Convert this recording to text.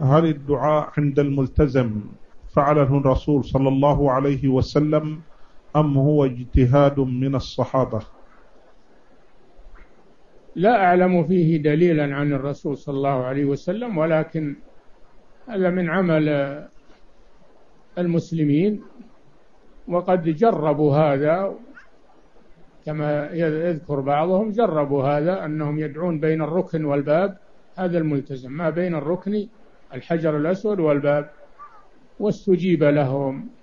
هل الدعاء عند الملتزم فعله الرسول صلى الله عليه وسلم أم هو اجتهاد من الصحابة؟ لا أعلم فيه دليلا عن الرسول صلى الله عليه وسلم، ولكن هذا من عمل المسلمين، وقد جربوا هذا كما يذكر بعضهم، جربوا هذا أنهم يدعون بين الركن والباب، هذا الملتزم ما بين الركن الحجر الأسود والباب، واستجيب لهم.